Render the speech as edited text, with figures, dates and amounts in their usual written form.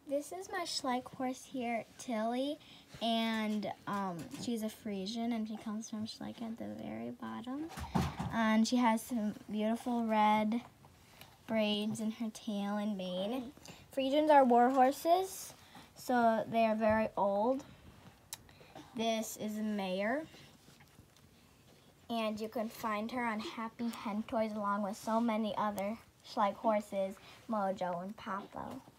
This is my Schleich horse here, Tilly, and she's a Friesian, and she comes from Schleich at the very bottom. And she has some beautiful red braids in her tail and mane. Friesians are war horses, so they are very old. This is a mare, and you can find her on Happy Hen Toys along with so many other Schleich horses, Mojo and Papo.